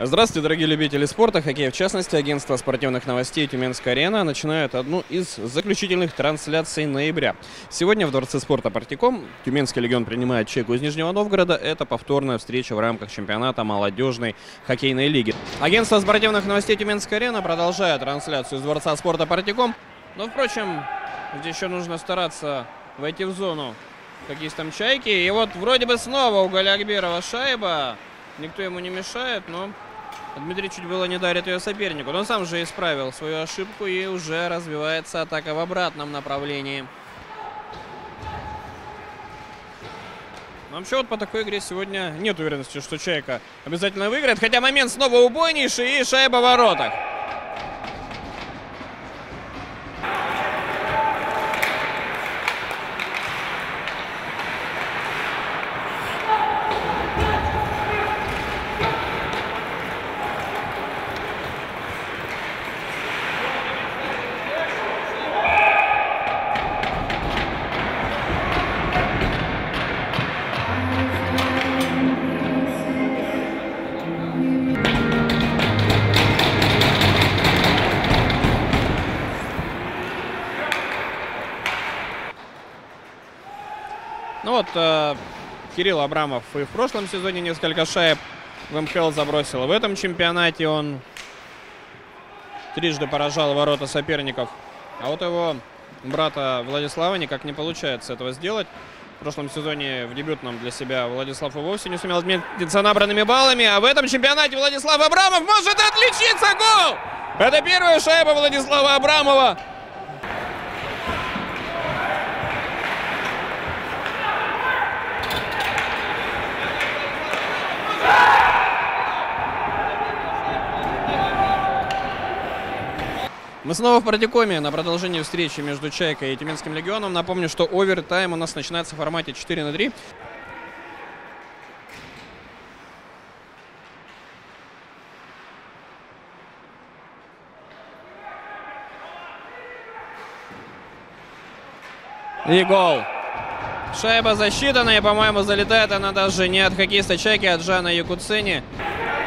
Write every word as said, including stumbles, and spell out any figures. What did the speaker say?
Здравствуйте, дорогие любители спорта, хоккея в частности. Агентство спортивных новостей «Тюменская арена» начинает одну из заключительных трансляций ноября. Сегодня в Дворце спорта «Партиком» Тюменский легион принимает «Чайку» из Нижнего Новгорода. Это повторная встреча в рамках чемпионата молодежной хоккейной лиги. Агентство спортивных новостей «Тюменская арена» продолжает трансляцию из Дворца спорта «Партиком». Но, впрочем, здесь еще нужно стараться войти в зону хоккеистам «Чайки». И вот вроде бы снова у Галиакберова шайба. Никто ему не мешает, но Дмитрий чуть было не дарит ее сопернику. Но он сам же исправил свою ошибку, и уже развивается атака в обратном направлении. Но вообще вот по такой игре сегодня нет уверенности, что «Чайка» обязательно выиграет. Хотя момент снова убойнейший, и шайба в воротах. Ну вот, э, Кирилл Абрамов и в прошлом сезоне несколько шайб в эм ха эл забросил. В этом чемпионате он трижды поражал ворота соперников. А вот его брата Владислава никак не получается этого сделать. В прошлом сезоне в дебютном для себя Владислав и вовсе не сумел отметиться набранными баллами. А в этом чемпионате Владислав Абрамов может отличиться. Гол! Это первая шайба Владислава Абрамова. Мы снова в Партикоме на продолжении встречи между «Чайкой» и Тюменским легионом. Напомню, что овертайм у нас начинается в формате четыре на три. И гол. Шайба засчитана, и, по-моему, залетает она даже не от хоккеиста «Чайки», а от Жана Якуцени.